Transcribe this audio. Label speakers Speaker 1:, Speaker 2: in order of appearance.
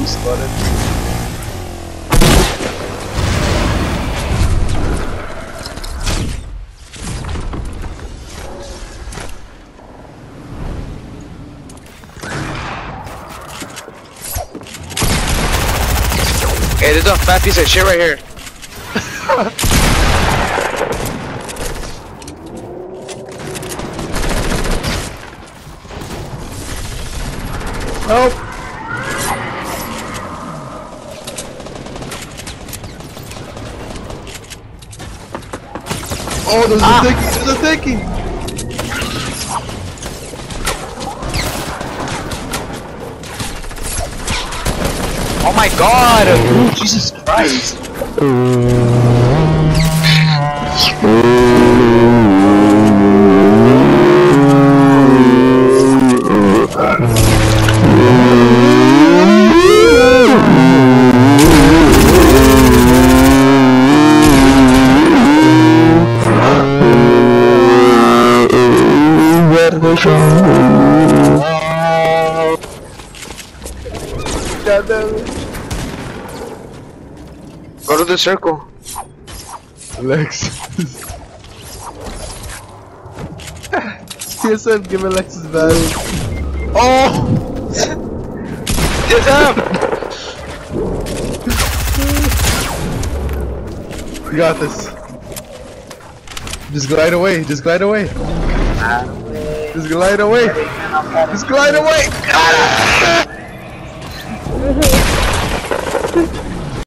Speaker 1: He spotted.
Speaker 2: Hey, there's a fat piece of shit right here.
Speaker 1: Help! Oh, there's a thinking! There's a thinking!
Speaker 2: Oh my god! Ooh, Jesus Christ!
Speaker 1: God damn it.
Speaker 2: Go to the circle.
Speaker 1: Alexis. TSM, give Alexis badge. Oh!
Speaker 2: Get up!
Speaker 1: You got this. Just glide away. Just glide away. Just glide away. Just glide away.